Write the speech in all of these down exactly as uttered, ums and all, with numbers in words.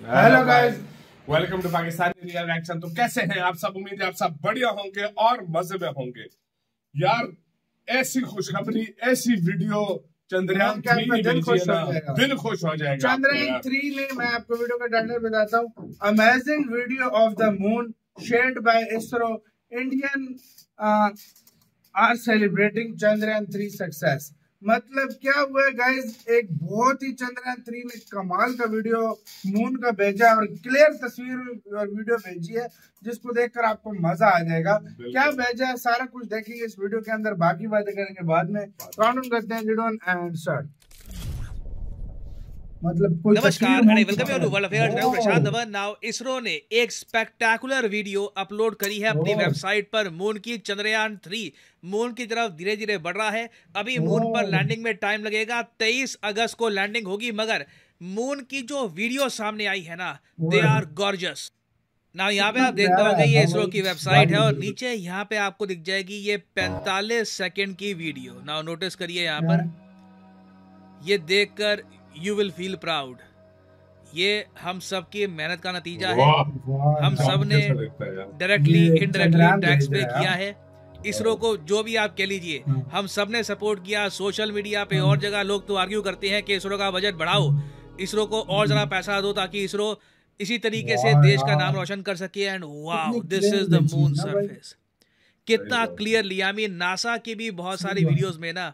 Hello guys, welcome to Pakistani real reaction. तो कैसे हैं आप सब? उम्मीद है आप सब बढ़िया होंगे और मजे में होंगे। यार ऐसी खुशखबरी, ऐसी वीडियो चंद्रयान थ्री ने भेजी है ना, दिल खुश हो जाएगा। चंद्रयान थ्री ने, मैं आपको वीडियो का टाइटल बताता हूँ, amazing video of the moon shared by ISRO. Indian are celebrating Chandrayaan three success. मतलब क्या हुआ है गाइस, एक बहुत ही चंद्रयान थ्री ने कमाल का वीडियो मून का भेजा और क्लियर तस्वीर और वीडियो भेजी है जिसको देखकर आपको मजा आ जाएगा। क्या भेजा है सारा कुछ देखेंगे इस वीडियो के अंदर, बाकी बातें करेंगे बाद में। काउंट करते हैं लीड ऑन एंड स्टार्ट। मतलब नमस्कार and welcome to world affairs. मैं हूं प्रशांत धवन। नाउ इसरो ने एक स्पेक्टेकुलर वीडियो अपलोड करी है अपनी वेबसाइट पर। मून की चंद्रयान थ्री मून की तरफ धीरे धीरे बढ़ रहा है। अभी मून पर लैंडिंग में टाइम लगेगा, तेईस अगस्त को लैंडिंग होगी। मगर मून की जो वीडियो सामने आई है ना, दे आर गॉर्जियस। ना यहाँ पे आप देख पाओगे ये इसरो की वेबसाइट है और नीचे यहाँ पे आपको दिख जाएगी ये पैंतालीस सेकेंड की वीडियो। नाउ नोटिस करिए यहाँ पर, ये देखकर यू विल फील प्राउड। ये हम सब की मेहनत का नतीजा है। हम सब ने डायरेक्टली इनडायरेक्टली टैक्स पे किया है। इसरो को जो भी आप कह लीजिए, हम सब ने सपोर्ट किया। सोशल मीडिया पे और जगह लोग तो आर्ग्यू करते हैं कि इसरो का बजट बढ़ाओ, इसरो को और जरा पैसा दो ताकि इसरो इसी तरीके से देश का नाम रोशन कर सके। And wow, this is the moon surface. कितना क्लियरली, आई मीन नासा की भी बहुत सारी वीडियोस में ना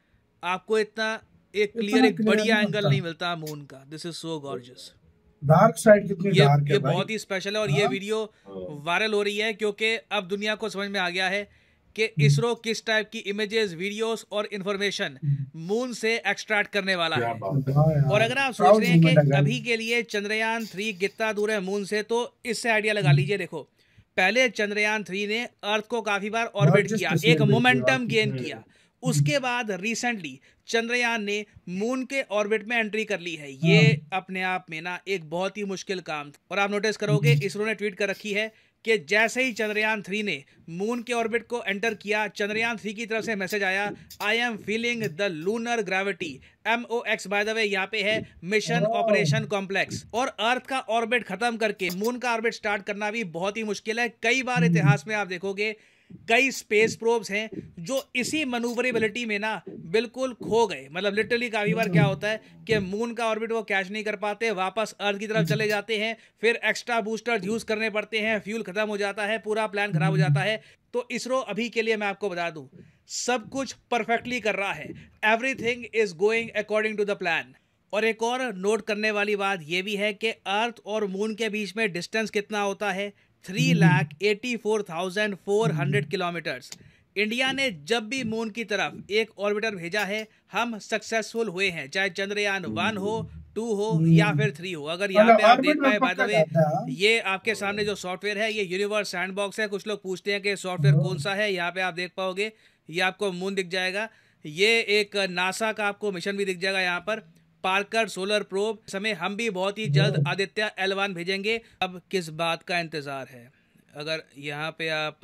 आपको इतना एक क्लियर एक बढ़िया एंगल नहीं मिलता मून का। This is so gorgeous. Dark side कितनी ये, डार्क है ये भाई। बहुत ही स्पेशल है और ये वीडियो वायरल हो रही है क्योंकि अब दुनिया को समझ में आ गया है कि इसरो किस टाइप की इमेजेस, वीडियोस और इंफॉर्मेशन मून से एक्सट्रैक्ट करने वाला है। और अगर आप सोच रहे हैं कि अभी के लिए चंद्रयान थ्री कितना दूर है मून से, तो इससे आइडिया लगा लीजिए। देखो, पहले चंद्रयान थ्री ने अर्थ को काफी बार ऑर्बिट किया, एक मोमेंटम गेन किया। उसके बाद रिसेंटली चंद्रयान ने मून के ऑर्बिट में एंट्री कर ली है। ये अपने आप में ना एक बहुत ही मुश्किल काम था। और आप नोटिस करोगे इसरो ने ट्वीट कर रखी है कि जैसे ही चंद्रयान थ्री ने मून के ऑर्बिट को एंटर किया, चंद्रयान थ्री की तरफ से मैसेज आया, I am feeling the lunar gravity. M O X by the way यहाँ पे है मिशन ऑपरेशन कॉम्प्लेक्स। और अर्थ का ऑर्बिट खत्म करके मून का ऑर्बिट स्टार्ट करना भी बहुत ही मुश्किल है। कई बार इतिहास में आप देखोगे कई स्पेस प्रोब्स हैं जो इसी मनूवरेबिलिटी में ना बिल्कुल खो गए। मतलब लिटरली काफी बार क्या होता है कि मून का ऑर्बिट वो कैच नहीं कर पाते, वापस अर्थ की तरफ चले जाते हैं, फिर एक्स्ट्रा बूस्टर यूज करने पड़ते हैं, फ्यूल खत्म हो जाता है, पूरा प्लान खराब हो जाता है। तो इसरो अभी के लिए मैं आपको बता दूं, सब कुछ परफेक्टली कर रहा है। Everything is going according to the plan. और एक और नोट करने वाली बात यह भी है कि अर्थ और मून के बीच में डिस्टेंस कितना होता है, three lakh eighty four thousand four hundred kilometres. India ने जब भी मून की तरफ एक ऑर्बिटर भेजा है, हम सक्सेसफुल हुए हैं, चाहे चंद्रयान वन हो, टू हो या फिर थ्री हो। अगर यहाँ पे आप देख पाए, बाय द वे ये आपके सामने जो सॉफ्टवेयर है ये यूनिवर्स सैंडबॉक्स है। कुछ लोग पूछते हैं कि सॉफ्टवेयर कौन सा है, यहाँ पे आप देख पाओगे, ये आपको मून दिख जाएगा। ये एक नासा का आपको मिशन भी दिख जाएगा यहाँ पर, पार्कर सोलर प्रोब। समय हम भी बहुत ही जल्द आदित्य एल वन भेजेंगे। अब किस बात का इंतजार है? अगर यहाँ पे आप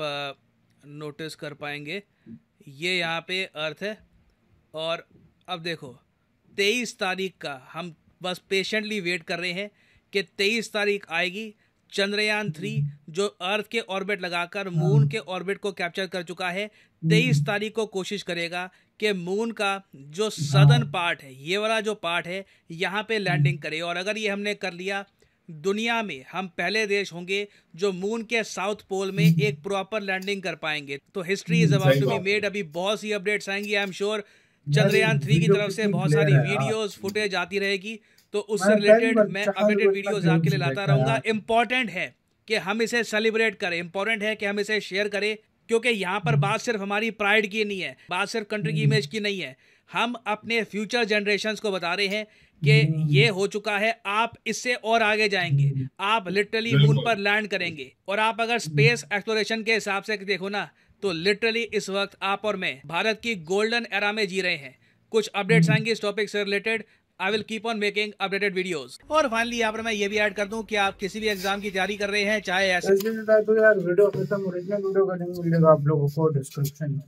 नोटिस कर पाएंगे, ये यहाँ पे अर्थ है और अब देखो तेईस तारीख का हम बस पेशेंटली वेट कर रहे हैं कि तेईस तारीख आएगी। चंद्रयान थ्री जो अर्थ के ऑर्बिट लगाकर मून के ऑर्बिट को कैप्चर कर चुका है, तेईस तारीख को कोशिश करेगा कि मून का जो सदर्न पार्ट है, ये वाला जो पार्ट है, यहाँ पे लैंडिंग करे। और अगर ये हमने कर लिया, दुनिया में हम पहले देश होंगे जो मून के साउथ पोल में एक प्रॉपर लैंडिंग कर पाएंगे। तो history is about to be made. अभी बहुत सी अपडेट्स आएंगी, I am sure. Chandrayaan three की तरफ से बहुत सारी वीडियोस फुटेज आती रहेगी, तो उससे रिलेटेड मैं अपडेटेड वीडियोस आपके लिए लाता रहूंगा। इंपॉर्टेंट है कि हम इसे सेलिब्रेट करें, इंपॉर्टेंट है कि हम इसे शेयर करें, क्योंकि यहाँ पर बात सिर्फ हमारी प्राइड की नहीं है, बात सिर्फ कंट्री की इमेज की नहीं है। हम अपने फ्यूचर जनरेशंस को बता रहे हैं कि ये हो चुका है, आप इससे और आगे जाएंगे, आप लिटरली मून पर लैंड करेंगे। और आप अगर स्पेस एक्सप्लोरेशन के हिसाब से देखो ना, तो लिटरली इस वक्त आप और मैं भारत की गोल्डन एरा में जी रहे हैं। कुछ अपडेट्स आएंगे इस टॉपिक से related. I will keep on making updated videos. और फाइनली यहाँ पर मैं ये भी ऐड कर दूं कि आप किसी भी एग्जाम की तैयारी कर रहे हैं, चाहे ऐसे तो यार वीडियो खत्म, ओरिजिनल वीडियो का लिंक मिलेगा आप लोगों को डिस्क्रिप्शन में।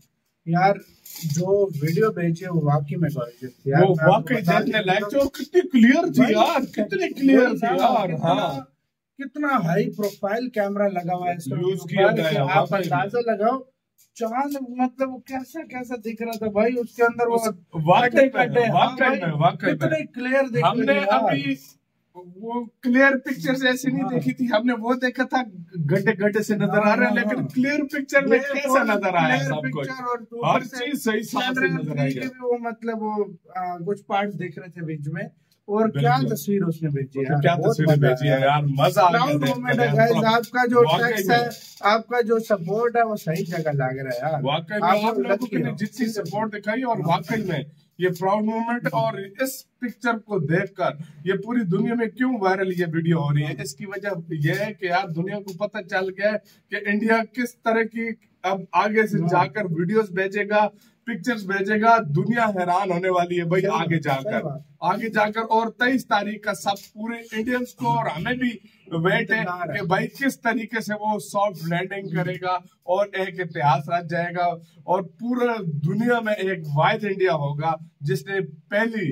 यार जो वीडियो भेजी वो वाकई में गॉर्जियस थी यार, वो वाकई देखने लायक थी और कितनी क्लियर थी यार, कितनी क्लियर थी यार। हाँ, कितना हाई प्रोफाइल कैमरा लगा हुआ है यूज किया गया। आप अंदाजा लगाओ चांद मतलब वो कैसा कैसा दिख रहा था भाई, उसके अंदर वो वाकई में वाकई में वाकई में कितने क्लियर दिख हमने रहे हैं अभी वो क्लियर पिक्चर्स ऐसी नहीं देखी थी, हमने वो देखा था गड्ढे गड्ढे से नजर आ रहे हैं, लेकिन क्लियर पिक्चर में कैसा नजर आया सब कुछ, हर चीज सही साफ नजर आई। वो मतलब वो कुछ पार्ट्स दिख रहे थे बीच में, और क्या तस्वीर उसने भेजी है, क्या तस्वीर भेजी है यार, मजा आ गया। आपका जो टैक्स है, आपका जो सपोर्ट है वो सही जगह लग रहा है यार, वाकई में आप लोगों ने जितनी सपोर्ट दिखाई, और वाकई में ये प्राउड मोमेंट। और इस पिक्चर को देखकर ये पूरी दुनिया में क्यों वायरल ये वीडियो हो रही है, इसकी वजह यह है कि यार दुनिया को पता चल गया है कि इंडिया किस तरह की अब आगे से जाकर वीडियोस भेजेगा, पिक्चर्स भेजेगा, दुनिया हैरान होने वाली है भाई आगे जाकर आगे जाकर और तेईस तारीख का सब पूरे इंडियंस को और हमें भी वेट है कि भाई किस तरीके से वो सॉफ्ट लैंडिंग करेगा और एक इतिहास रच जाएगा, और पूरा दुनिया में एक वाइड इंडिया होगा जिसने पहली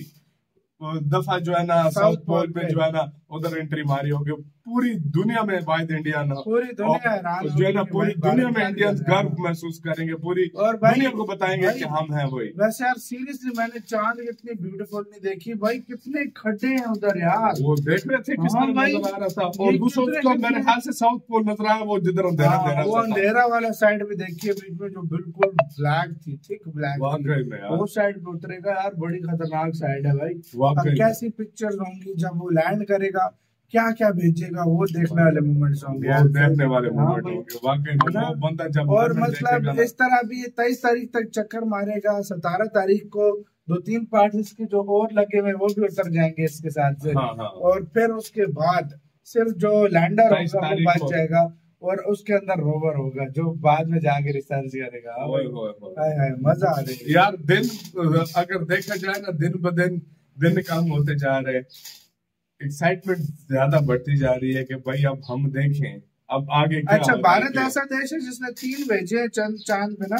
दफा जो है ना साउथ पोल पे जो है ना उधर एंट्री मारी होगी। पूरी दुनिया में वाइड इंडिया ना पूरी दुनिया जो है ना पूरी दुनिया में इंडियंस गर्व महसूस करेंगे, पूरी और दुनिया को बताएंगे कि हम हैं वही। वैसे यार सीरियसली मैंने चांद इतनी ब्यूटीफुल नहीं देखी भाई, कितने खड्डे हैं उधर यार, वो देख रहे थे किस तरह नजर आ रहा था, और दूसरा उसका मेरे ख्याल से साउथ पोल नजर आया, वो जिधर अंधेरा अंधेरा वो अंधेरा वाला साइड भी देखिए बीच में जो बिल्कुल ब्लैक थी, थिक ब्लैक, वो साइड पे उतरेगा यार, बड़ी खतरनाक साइड है भाई। कैसी पिक्चर्स होंगी जब वो लैंड करेगा, क्या क्या भेजेगा, वो देखने वाले मोमेंट्स होंगे यार, देखने वाले मोमेंट होंगे वाकई में। वो बंदा जब और मतलब इस तरह भी तेईस तारीख तक चक्कर मारेगा, सतारह तारीख को दो तीन पार्ट इसके जो और लगे हुए वो भी उतर जाएंगे इसके साथ से। हाँ, हाँ। और फिर उसके बाद सिर्फ जो लैंडर होगा वो बच जाएगा, और उसके अंदर रोवर होगा जो बाद में जाके रिसर्च करेगा। ओए ओए हाय हाय मजा आ रही है यार। दिन अगर देखा जाए ना, दिन ब दिन दिन कम होते जा रहे, एक्साइटमेंट ज्यादा बढ़ती जा रही है कि भाई अब हम देखें अब आगे क्या। अच्छा, भारत ऐसा देश है जिसने तीन भेजे हैं चंद चांद पे ना,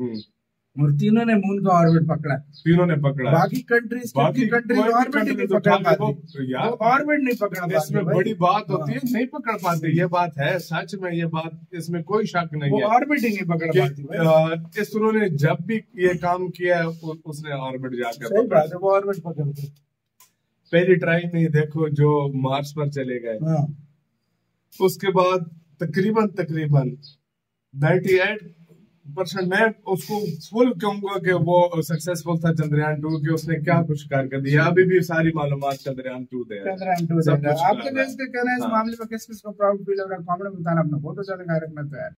और तीनों ने मून का ऑर्बिट पकड़ा, तीनों ने पकड़ा। बाकी कंट्रीज बाकी कंट्रीज ऑर्बिट नहीं पकड़ पाती, ऑर्बिट नहीं पकड़ा पाती। इसमें बड़ी बात होती है, नहीं पकड़ पाते, ये बात है सच में, ये बात इसमें कोई शक नहीं है, ऑर्बिट ही नहीं पकड़ पाती। इसरो ने जब भी ये काम किया है उसने ऑर्बिट जाकर, सही बात है, वो ऑर्बिट पकड़ते। पहली ट्राई में ही देखो जो मार्स पर चले गए, हाँ। उसके बाद तकरीबन तकरीबन अट्ठानवे परसेंट मैं उसको फुल कहूंगा कि वो सक्सेसफुल था चंद्रयान टू की, उसने क्या कुछ कर कर दिया। अभी भी सारी मालूमात चंद्रयान टू दे चंद्रयान टू आपके देश के कहना है इस मामले में किस किस को प्राउड फील हो रहा है, कमेंट में बताना। अपना बहुत ज्यादा ख्याल रखना चाहिए।